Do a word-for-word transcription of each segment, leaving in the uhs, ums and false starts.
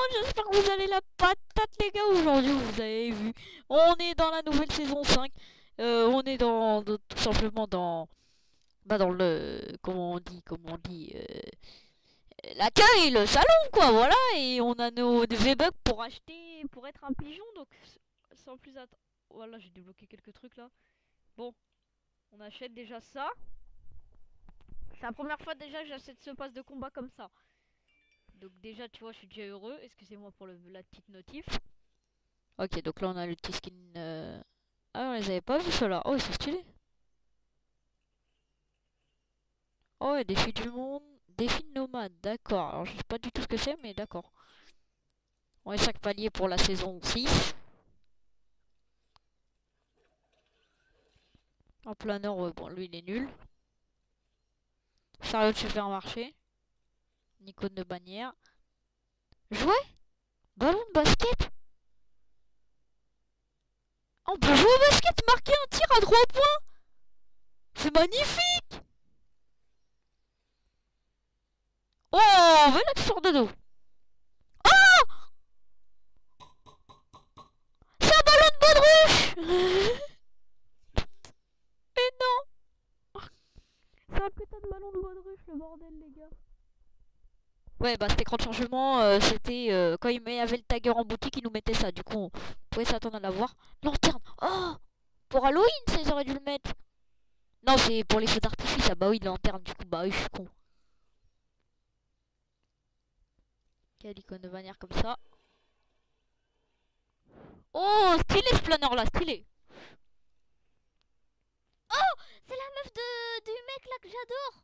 j'espère que vous allez la patate les gars. Aujourd'hui vous avez vu, on est dans la nouvelle saison cinq. euh, On est dans, dans- tout simplement dans Bah dans le... Comment on dit Comment on dit euh, l'accueil, le salon quoi, voilà. Et on a nos V-Bucks pour acheter, pour être un pigeon. Donc sans plus attendre... Voilà, j'ai débloqué quelques trucs là. Bon, on achète déjà ça. C'est la première fois déjà que j'achète ce pass de combat comme ça. Donc déjà tu vois je suis déjà heureux. Excusez-moi pour le, la petite notif. Ok, donc là on a le petit skin... Euh... Ah on les avait pas vus ceux-là. Oh c'est stylé. Oh ouais, défi du monde. Défi de nomade, d'accord. Alors je sais pas du tout ce que c'est mais d'accord. On est chaque palier pour la saison six. En planeur, ouais, bon lui il est nul. Chariot de supermarché. Une icône de bannière. Jouer. Ballon de basket. On peut jouer au basket, marquer un tir à trois points. C'est magnifique. Oh, voilà qui sort de dos. Oh, c'est un ballon de baudruche. Mais non. C'est un putain de ballon de baudruche, le bordel les gars. Ouais, bah cet écran de chargement, euh, c'était euh, quand il y avait le tagger en boutique, il nous mettait ça. Du coup, on pouvait s'attendre à l'avoir. Lanterne. Oh, pour Halloween, ça, ils auraient dû le mettre. Non, c'est pour les feux d'artifice. Ah bah oui, lanterne, du coup, bah oui, je suis con. Quelle icône de bannière comme ça. Oh, stylé ce planeur là, stylé. Oh, c'est la meuf de du mec là que j'adore.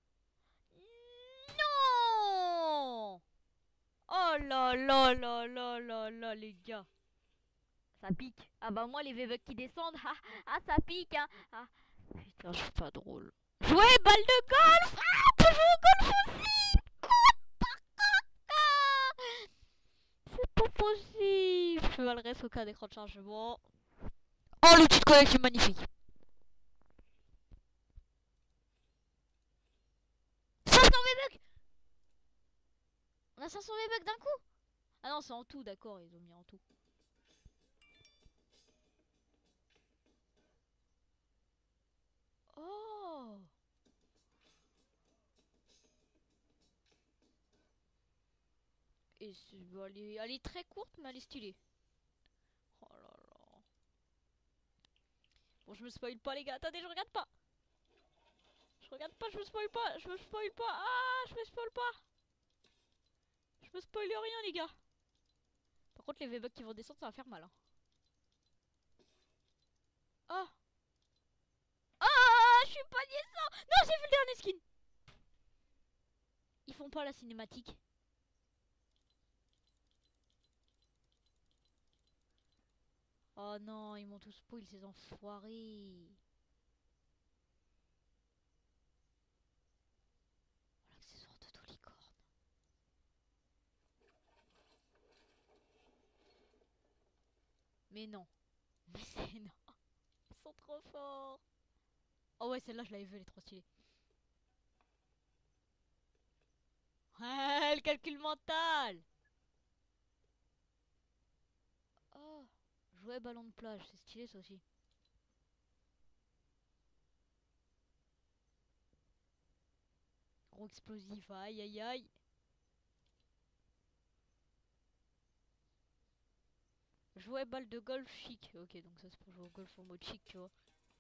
Non. Oh là là là là là là les gars. Ça pique. Ah bah moi les V-Bucks qui descendent, ah, ah ça pique hein. Ah. Putain, je suis pas drôle. Jouer balle de golf. Ah, on peut jouer au golf aussi. C'est pas possible. Je vais le reste au cas d'écran de chargement. Oh, l'outil de collecte est magnifique. cinq cents V-Bucks. On a cinq cents V-Bucks d'un coup. Ah non, c'est en tout, d'accord, ils ont mis en tout. Oh. Et bon, elle, est, elle est très courte, mais elle est stylée. Oh là là. Bon, je me spoil pas, les gars. Attendez, je regarde pas. Je regarde pas, je me spoil pas. Je me spoil pas. Ah, je me spoil pas. Je me spoil rien, les gars. Par contre, les V-Bucks qui vont descendre, ça va faire mal. Hein. Oh. Ah, je suis pas descend. Non, j'ai vu le dernier skin. Ils font pas la cinématique. Oh non, ils m'ont tous spoil ces enfoirés. L'accessoire de Dolicorne. Mais non. Mais c'est non. Ils sont trop forts. Oh ouais, celle-là, je l'avais vue, elle est trop stylée. Ouais, le calcul mental. Oh, jouer ballon de plage, c'est stylé ça aussi. Gros explosif, aïe aïe aïe. Jouer balle de golf chic. Ok, donc ça c'est pour jouer au golf en mode chic, tu vois.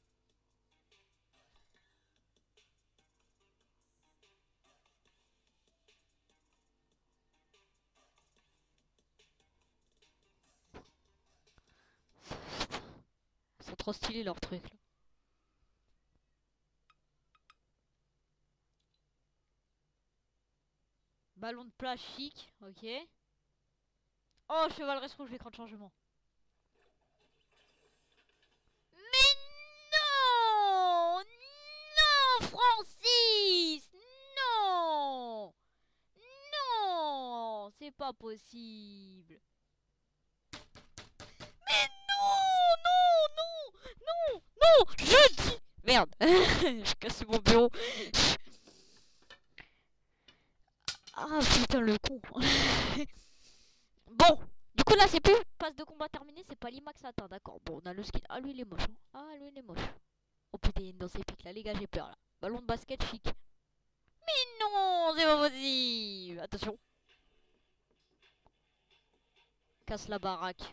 Ils sont trop stylés leurs trucs là. Ballon de plage chic, ok. Oh, cheval reste rouge, l'écran de changement. Mais non! Non, Francis! Non! Non! C'est pas possible. Mais non! Non! Non! Non! Non! Je dis... Merde! J'ai cassé mon bureau. Ah putain le con. Bon, du coup là c'est plus passe de combat terminé, c'est pas l'Imax atteint, d'accord. Bon, on a le skin. Ah, lui il est moche. Hein. Ah, lui il est moche. Oh putain, il est dans ses pics là, les gars, j'ai peur là. Ballon de basket chic. Mais non, c'est pas possible. Attention. Casse la baraque.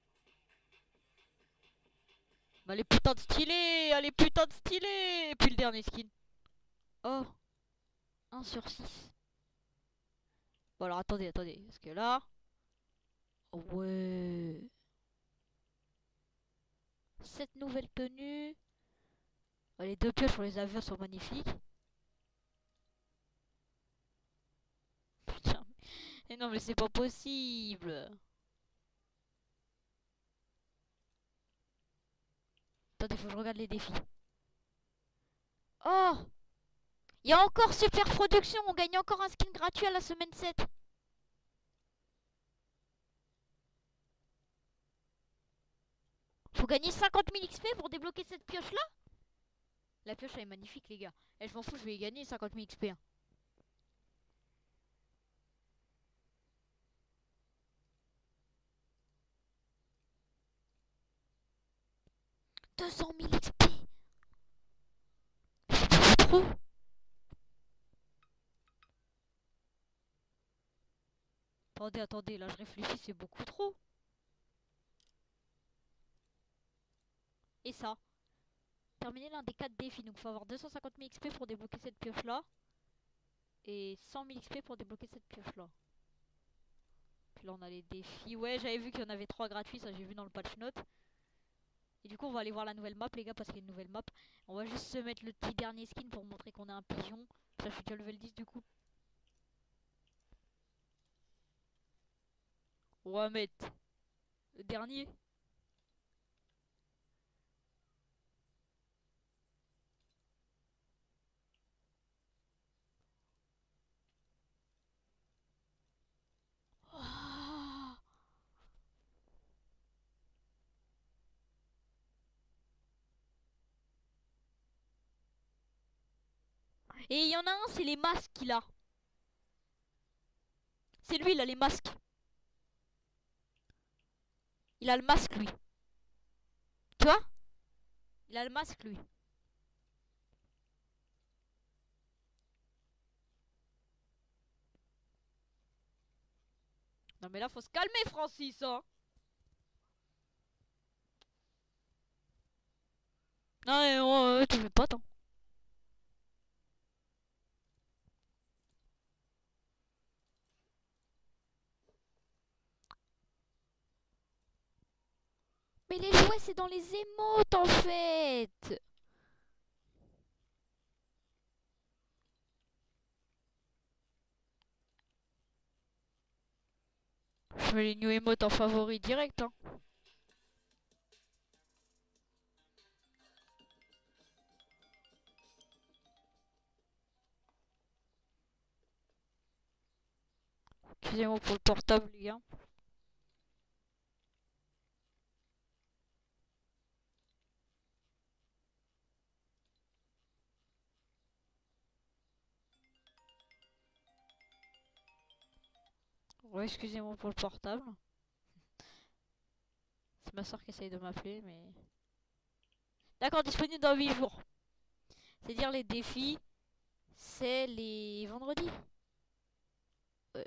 Bah, elle est putain de stylée, elle est putain de stylée. Et puis le dernier skin. Oh, un sur six. Bon alors attendez, attendez, parce que là... Oh, ouais. Cette nouvelle tenue. Oh, les deux pioches sur les avions sont magnifiques. Putain, mais non mais c'est pas possible. Attendez, faut que je regarde les défis. Oh, il y a encore Super Production, on gagne encore un skin gratuit à la semaine sept. Faut gagner cinquante mille X P pour débloquer cette pioche là. La pioche elle est magnifique les gars. Et je m'en fous, je vais y gagner cinquante mille X P. Hein. deux cent mille X P. C'est trop. Attendez, attendez, là je réfléchis, c'est beaucoup trop. Et ça. Terminer l'un des quatre défis, donc faut avoir deux cent cinquante mille X P pour débloquer cette pioche là. Et cent mille X P pour débloquer cette pioche là. Puis là on a les défis. Ouais, j'avais vu qu'il y en avait trois gratuits, ça j'ai vu dans le patch note. Et du coup on va aller voir la nouvelle map les gars parce qu'il y a une nouvelle map. On va juste se mettre le petit dernier skin pour montrer qu'on a un pigeon. Ça je suis déjà level dix du coup. On va mettre le dernier. Oh. Et il y en a un, c'est les masques qu'il a. C'est lui, il a les masques. Il a le masque, lui. Tu vois? Il a le masque, lui. Non mais là, faut se calmer, Francis, hein. Non mais oh, tu fais pas tant. Mais les jouets, c'est dans les émotes, en fait. Je mets les new emotes en favori direct, hein. Excusez-moi pour le portable, les gars. Ouais, excusez-moi pour le portable. C'est ma soeur qui essaye de m'appeler, mais... D'accord, disponible dans huit jours. C'est-à-dire les défis, c'est les vendredis. Euh...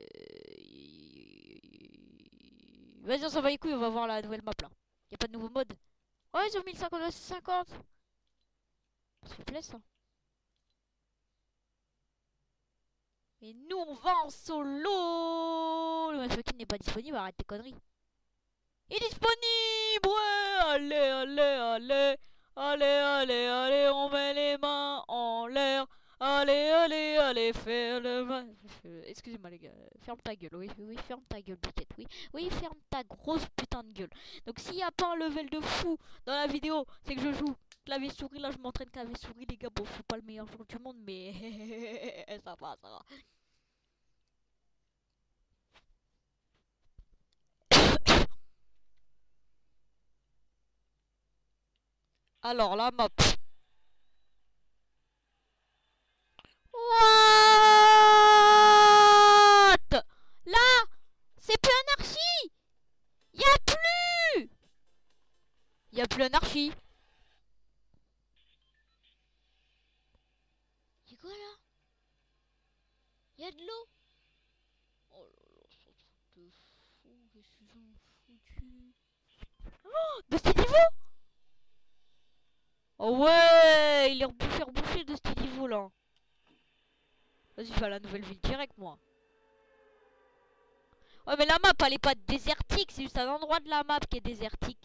Vas-y, on s'en va les couilles, on va voir la nouvelle map là. Y a pas de nouveau mode. Oh, ils ont mis le cinquante à cinquante. S'il vous plaît, ça. Et nous, on va en solo. Le matchmaking n'est pas disponible, arrête tes conneries. Il est disponible. Ouais, allez, allez, allez. Allez, allez, allez, on met les mains en l'air. Allez, allez, allez, faire le mal. Excusez-moi les gars, ferme ta gueule, oui, oui, ferme ta gueule, Biquette, oui. Oui, ferme ta grosse putain de gueule. Donc s'il n'y a pas un level de fou dans la vidéo, c'est que je joue clavier souris, là je m'entraîne clavier souris les gars. Bon, je suis pas le meilleur joueur du monde, mais ça va, ça va. Alors la map. What? Là, c'est plus un l'anarchie. C'est quoi là? Y'a de l'eau. Oh là là, c'est un truc de fou. Qu'est-ce qu'ils ont foutu? Oh, de ce niveau. Oh ouais, il est rebouché, rebouché de ce niveau là. Vas-y, je vais à la nouvelle ville direct moi. Ouais, mais la map elle est pas désertique, c'est juste un endroit de la map qui est désertique.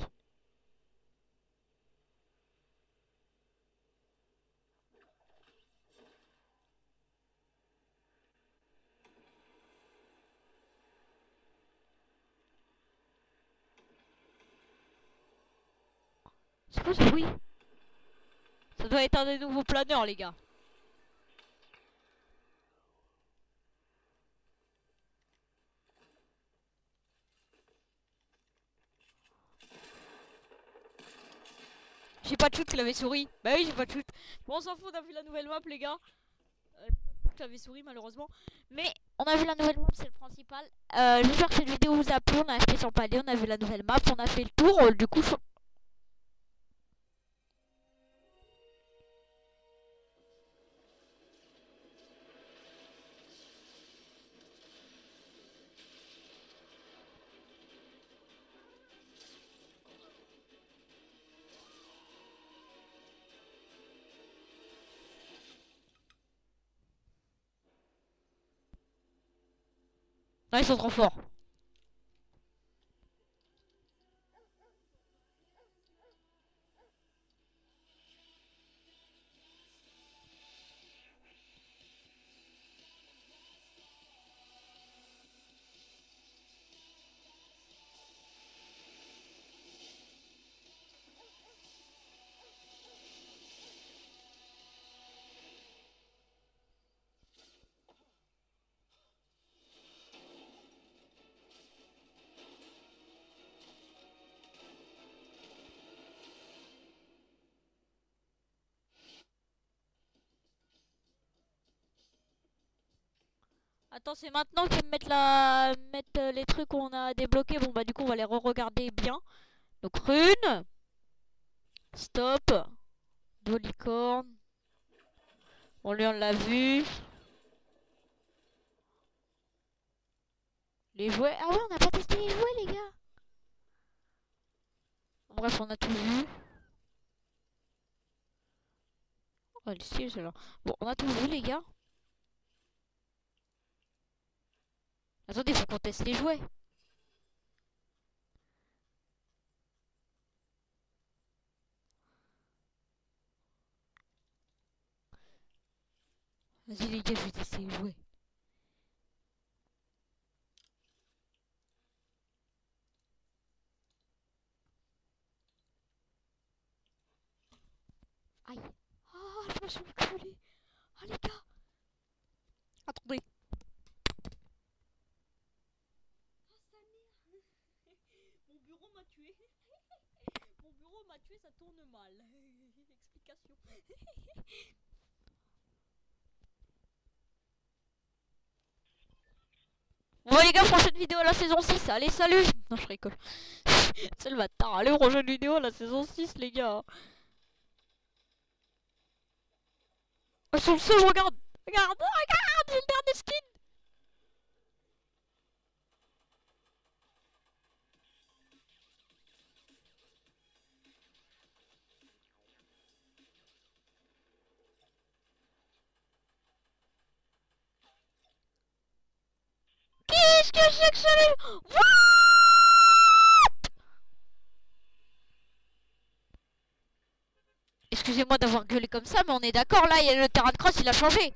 C'est quoi ce bruit? Ça doit être un des nouveaux planeurs, les gars. J'ai pas de shoot clavier souris. Bah oui, j'ai pas de shoot. Bon, on s'en fout, on a vu la nouvelle map, les gars. Euh, j'ai pas de shoot clavier souris, malheureusement. Mais on a vu la nouvelle map, c'est le principal. Euh, J'espère que cette vidéo vous a plu. On a acheté sur Palais, on a vu la nouvelle map, on a fait le tour. Euh, du coup, je... Non, ils sont trop forts. Attends, c'est maintenant qu'ils me mettent, la... mettent euh, les trucs qu'on a débloqués. Bon, bah, du coup, on va les re-regarder bien. Donc, rune. Stop. Dos licorne. Bon, lui, on l'a vu. Les jouets. Ah ouais, on n'a pas testé les jouets, les gars. Bref, on a tout vu. Oh, elle est stylée, celle-là. Bon, on a tout vu, les gars. Attendez, faut qu'on teste les jouets. Vas-y, les gars, je vais tester les jouets. Aïe. Ah, je me suis enculée. Ah, les gars. Attendez. Ah, sa mère. Mon bureau m'a tué. Mon bureau m'a tué, ça tourne mal. Explication. Bon les gars, prochaine vidéo à la saison six. Allez, salut. Non, je rigole. C'est le bâtard. Allez, prochaine vidéo à la saison six, les gars. Ils sont le seul, regarde. Regarde, regarde, j'ai le dernier skin. Qu'est-ce que c'est que ça? What? Excusez-moi d'avoir gueulé comme ça, mais on est d'accord, là, il y a le terrain de cross, il a changé.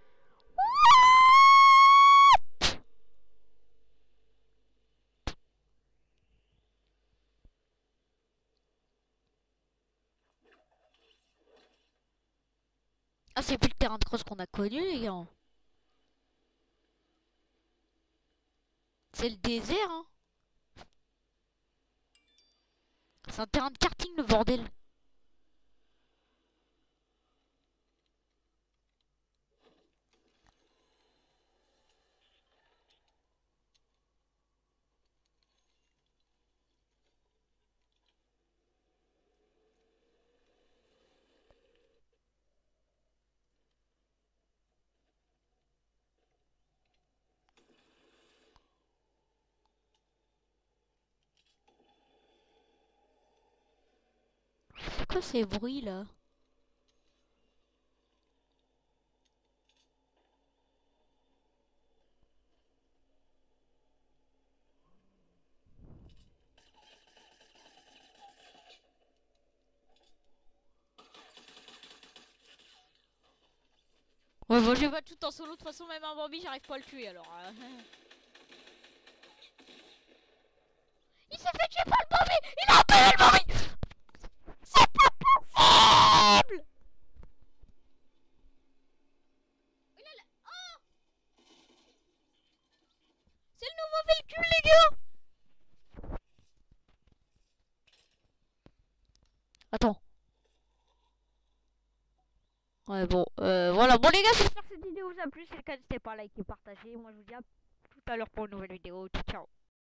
Ah, c'est plus le terrain de cross qu'on a connu, les gars. C'est le désert, hein. C'est un terrain de karting, le bordel. quoi ces bruits là? Ouais, bon, je vais pas tout en solo, de toute façon, même un Bambi, j'arrive pas à le tuer alors. euh. Il s'est fait tuer par le Bambi! Il a appelé le Bambi! C'est pas possible! Il a la- Oh! C'est le nouveau véhicule, les gars! Attends. Ouais, bon, euh, voilà. Bon, les gars, j'espère que cette vidéo vous a plu. Si c'est le cas, n'hésitez pas à liker et partager. Moi, je vous dis à tout à l'heure pour une nouvelle vidéo. Ciao, ciao.